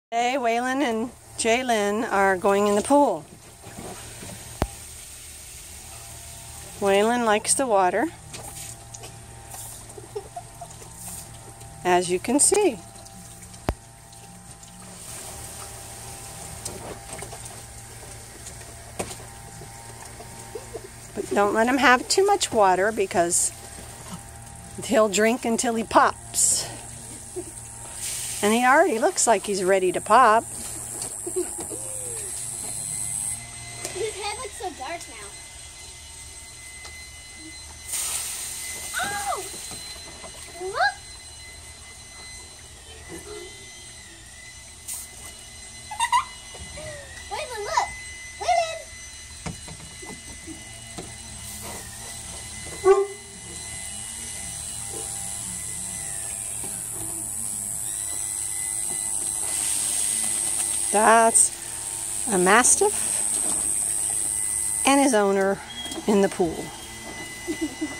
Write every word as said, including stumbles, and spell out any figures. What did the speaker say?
Today, Waylon and Jaylin are going in the pool. Waylon likes the water, as you can see. But don't let him have too much water because he'll drink until he pops. And he already looks like he's ready to pop. His head looks so dark now. Oh! Look! Waylon, look! Waylon! That's a MaStIfF and his owner in the pool.